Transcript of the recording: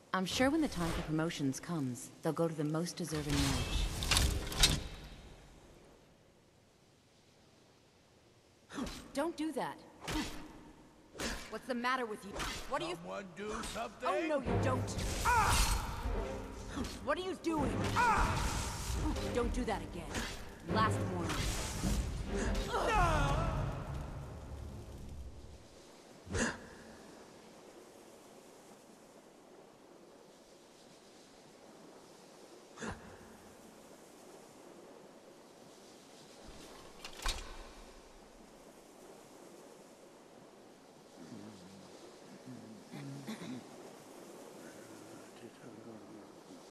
I'm sure when the time for promotions comes, they'll go to the most deserving match. Don't do that. What's the matter with you? What are you... Someone do something? Oh, no, you don't. What are you doing? Don't do that again. Last warning.